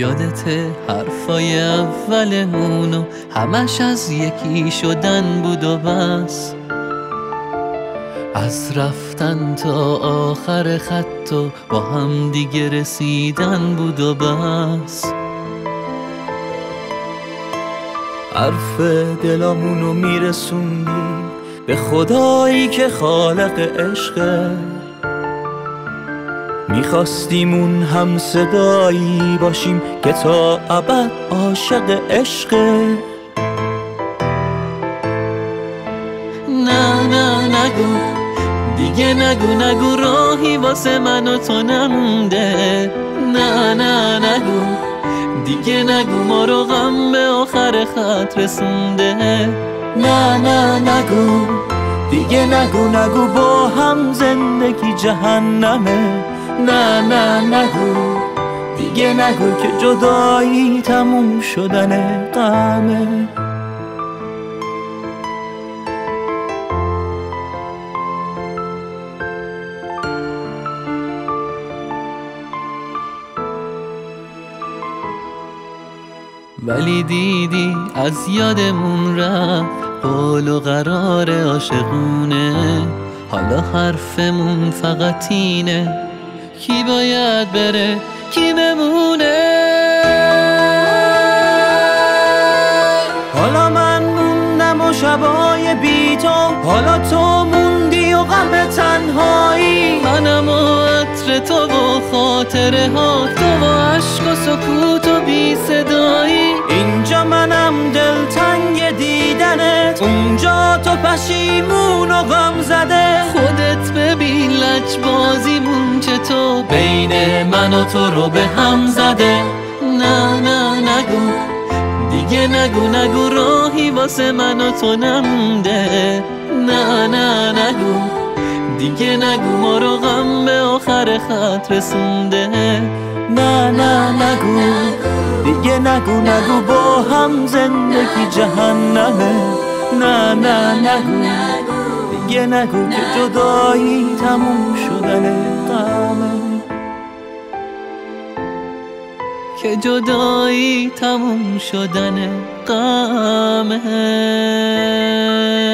یادت حرفای اولمونو همش از یکی شدن بود و بس، از رفتن تا آخر خط و با هم دیگه رسیدن بود و بس. حرف دلامونو میرسوندی به خدایی که خالق عشقه، میخواستیمون هم صدایی باشیم که تا ابد عاشق عشقه. نه نه نگو دیگه، نگو راهی واسه من و تو نمونده. نه نه نگو دیگه، نگو ما رو غم به آخر خط رسونده. نه نه نگو دیگه، نگو با هم زندگی جهنمه. نه نه نگو دیگه، نگو که جدایی تموم شدن غمه. ولی دیدی از یادمون رفت قول و قرار عاشقونه. حالا حرفمون فقط اینه کی باید بره کی بمونه. حالا من موندم و شبای بی تو، حالا تو موندی و غم تنهایی. منم و عطر تو و خاطره ها، تو و عشق و سکوت و بی صدایی. اینجا منم دلتنگ دیدنت، اونجا تو پشیمون و غم زده. خودت ببین لجبازیمون چطور بین من و تو رو به هم زده. نه نه نگو دیگه، نگو راهی واسه من و تو نمونده. نه نه نگو دیگه، نگو ما رو غم به آخر خط رسونده. نه نه نگو دیگه، نگو با هم زندگی جهنمه. نه نه نگو دیگه، نگو که جدایی تموم شدن غمه، که جدایی تموم شدن غمه.